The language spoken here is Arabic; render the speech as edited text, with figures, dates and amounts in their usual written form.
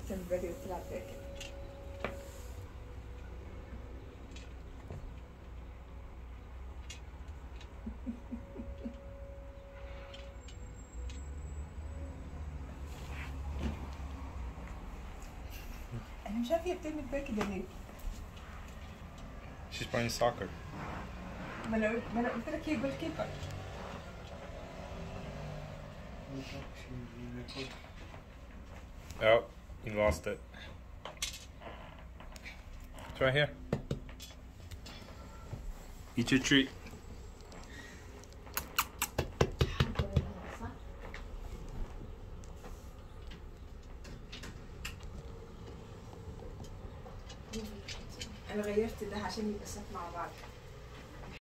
تنبري وتلعب هيك. انا مش عارفه هي بتعمل فيها كده ليه. She's playing soccer. ما انا قلت لك هي جول كيبر. Oh, you lost it. It's right here. Eat your treat. انا غيرت ده عشان يبقى صف مع بعض.